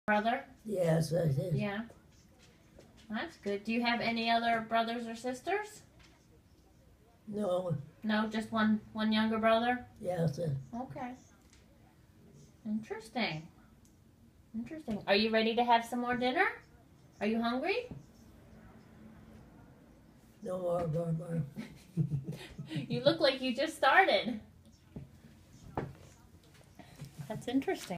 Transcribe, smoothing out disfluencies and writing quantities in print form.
Brother? Yes, I did. Yeah. That's good. Do you have any other brothers or sisters? No, No, just one younger brother? yes, Okay. Interesting. Interesting. Are you ready to have some more dinner? Are you hungry? no more, Barbara. You look like you just started. That's interesting.